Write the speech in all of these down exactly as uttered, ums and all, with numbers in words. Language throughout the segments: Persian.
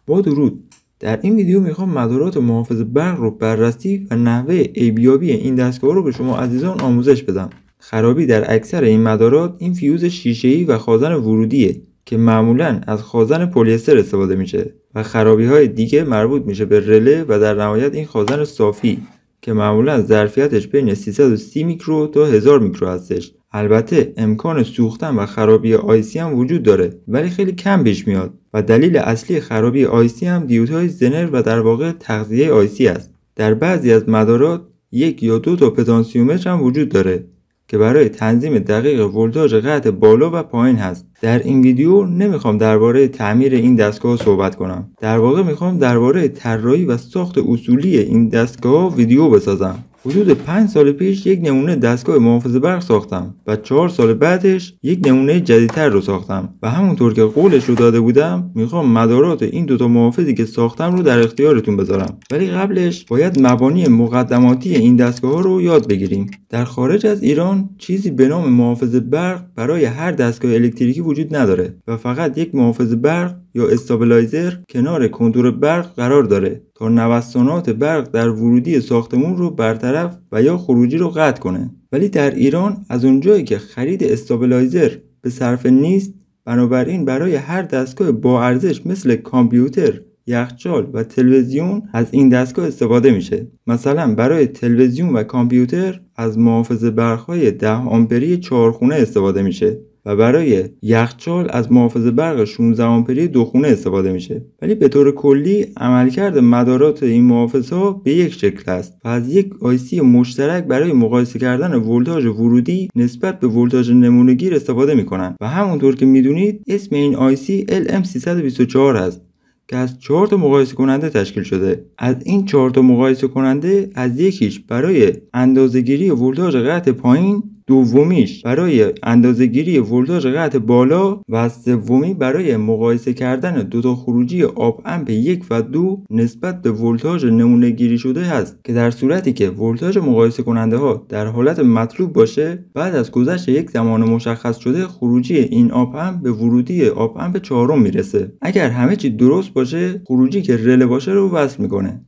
با درود. در این ویدیو میخوام مدارات محافظ برق رو بررسی و نحوه عیبیابی این دستگاه رو به شما عزیزان آموزش بدم. خرابی در اکثر این مدارات این فیوز شیشه‌ای و خازن ورودیه که معمولاً از خازن پلی استر استفاده میشه و خرابی های دیگه مربوط میشه به رله و در نهایت این خازن صافی که معمولاً ظرفیتش بین سیصد و سی میکرو تا هزار میکرو هستش. البته امکان سوختن و خرابی آیسی هم وجود داره ولی خیلی کم پیش میاد و دلیل اصلی خرابی آیسی هم دیودهای زنر و در واقع تغذیه آیسی است. در بعضی از مدارات یک یا دو تا پتانسیومتر هم وجود داره که برای تنظیم دقیق ولتاژ قطع بالا و پایین هست. در این ویدیو نمیخوام درباره تعمیر این دستگاه صحبت کنم. در واقع میخوام درباره طراحی و ساخت اصولی این دستگاه ویدیو بسازم. حدود پنج سال پیش یک نمونه دستگاه محافظ برق ساختم و چهار سال بعدش یک نمونه جدیدتر رو ساختم و همونطور که قولش رو داده بودم میخوام مدارات این دوتا محافظی که ساختم رو در اختیارتون بذارم. ولی قبلش باید مبانی مقدماتی این دستگاه ها رو یاد بگیریم. در خارج از ایران چیزی به نام محافظ برق برای هر دستگاه الکتریکی وجود نداره و فقط یک محافظ برق یا استابیلایزر کنار کنتور برق قرار داره تا نوسانات برق در ورودی ساختمون رو برطرف و یا خروجی رو قطع کنه. ولی در ایران از اونجایی که خرید استابیلایزر به صرفه نیست، بنابراین برای هر دستگاه با ارزش مثل کامپیوتر، یخچال و تلویزیون از این دستگاه استفاده میشه. مثلا برای تلویزیون و کامپیوتر از محافظ برق‌های ده آمپری چهار خونه استفاده میشه و برای یخچال از محافظ برق شانزده آمپری دو خونه استفاده میشه. ولی به طور کلی عملکرد مدارات این محافظها به یک شکل است و از یک آیسی مشترک برای مقایسه کردن ولتاژ ورودی نسبت به ولتاژ نمونه‌گیر استفاده میکنن و همونطور که میدونید اسم این آیسی ال ام سیصد و بیست و چهار است که از چهار تا مقایسه کننده تشکیل شده. از این چهار تا مقایسه کننده از یکیش برای اندازه‌گیری ولتاژ قطع پایین، دومیش برای اندازه‌گیری ولتاژ قطع بالا و سومی برای مقایسه کردن دو تا خروجی آپ امپ یک و دو نسبت به ولتاژ نمونه گیری شده هست که در صورتی که ولتاژ مقایسه کننده ها در حالت مطلوب باشه، بعد از گذشت یک زمان مشخص شده خروجی این آپ امپ به ورودی آپ امپ چهارم میرسه. اگر همه چی درست باشه، خروجی که رله باشه رو وصل میکنه.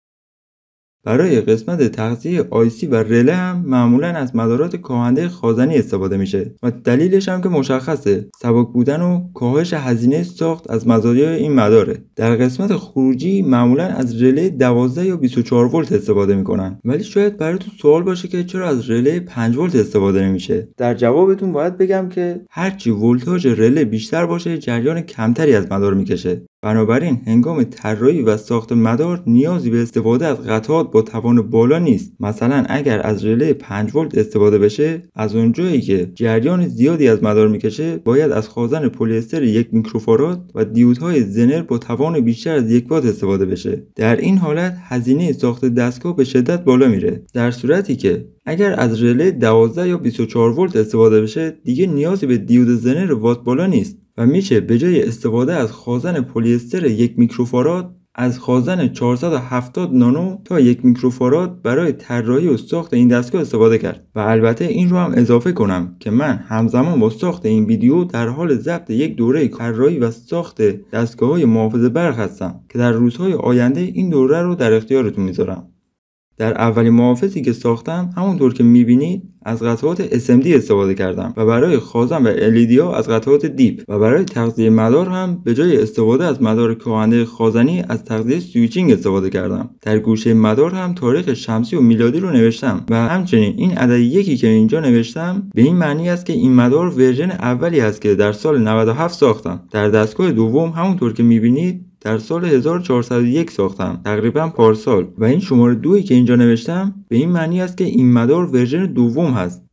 برای قسمت تغذیه آیسی و رله هم معمولا از مدارات کاهنده خازنی استفاده میشه و دلیلش هم که مشخصه، سبک بودن و کاهش هزینه ساخت از مزایای این مداره. در قسمت خروجی معمولا از رله دوازده یا بیست و چهار ولت استفاده میکنن. ولی شاید براتون سوال باشه که چرا از رله پنج ولت استفاده نمیشه؟ در جوابتون باید بگم که هرچی ولتاژ رله بیشتر باشه، جریان کمتری از مدار میکشه. بنابراین هنگام طراحی و ساخت مدار نیازی به استفاده از قطعات با توان بالا نیست. مثلا اگر از رله پنج ولت استفاده بشه، از اونجایی که جریان زیادی از مدار میکشه، باید از خازن پلی استر یک میکروفاراد و دیودهای زنر با توان بیشتر از یک وات استفاده بشه. در این حالت هزینه ساخت دستگاه به شدت بالا میره. در صورتی که اگر از رله دوازده یا بیست و چهار ولت استفاده بشه، دیگه نیازی به دیود زنر وات بالا نیست و میشه به جای استفاده از خازن پلی استر یک میکروفاراد از خازن چهارصد و هفتاد نانو تا یک میکروفاراد برای طراحی و ساخت این دستگاه استفاده کرد. و البته این رو هم اضافه کنم که من همزمان با ساخت این ویدیو در حال ضبط یک دوره طراحی و ساخت دستگاه‌های محافظ برق هستم که در روزهای آینده این دوره رو در اختیارتون میذارم. در اولین محافظی که ساختم همونطور که میبینید از قطعات اس ام دی استفاده کردم و برای خازن و ال ای دی ها از قطعات دیپ و برای تغذیه مدار هم به جای استفاده از مدار کاهنده خازنی از تغذیه سویچینگ استفاده کردم. در گوشه مدار هم تاریخ شمسی و میلادی رو نوشتم و همچنین این عدد یکی که اینجا نوشتم به این معنی است که این مدار ورژن اولی است که در سال نود و هفت ساختم. در دستگاه دوم همونطور که میبینید در سال هزار و چهارصد و یک ساختم، تقریبا پارسال، و این شماره دویی که اینجا نوشتم به این معنی است که این مدار ورژن دوم هست.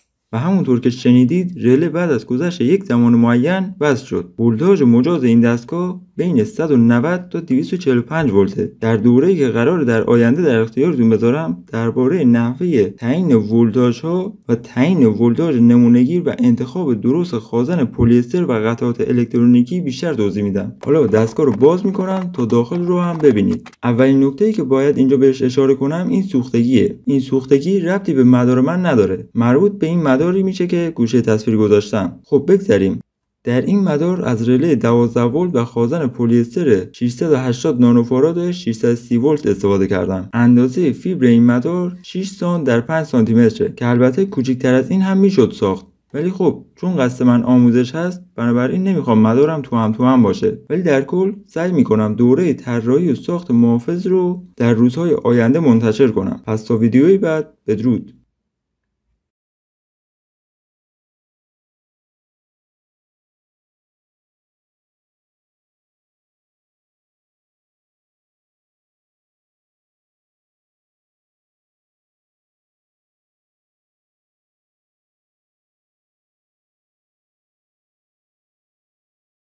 و همونطور که شنیدید رله بعد از گذشت یک زمان معین وصل شد. ولتاژ مجاز این دستگاه بین صد و نود تا دویست و چهل و پنج ولته. در دوره‌ای که قرار در آینده در اختیارتون بذارم درباره نحوه تعیین ولتاژ ها و تعیین ولتاژ نمونه‌گیر و انتخاب درست خازن پلی استر و قطعات الکترونیکی بیشتر توضیح میدم. حالا دستگاه رو باز میکنم تا داخل رو هم ببینید. اولین نکته‌ای که باید اینجا بهش اشاره کنم این سوختگیه. این سوختگی ربطی به مدار من نداره. مربوط به این مداری میشه که گوشه تصویر گذاشتم. خب بگذریم. در این مدار از رله دوازده ولت و خازن پلی استر ششصد و هشتاد نانوفاراد و ششصد و سی ولت استفاده کردم. اندازه فیبر این مدار شش سانت در پنج سانتی متره که البته کوچکتر از این هم میشد ساخت، ولی خب چون قصد من آموزش هست بنابراین نمیخوام مدارم تو هم تو هم باشه، ولی در کل سعی میکنم دوره طراحی و ساخت محافظ رو در روزهای آینده منتشر کنم. پس تا ویدیوی بعد، بدرود.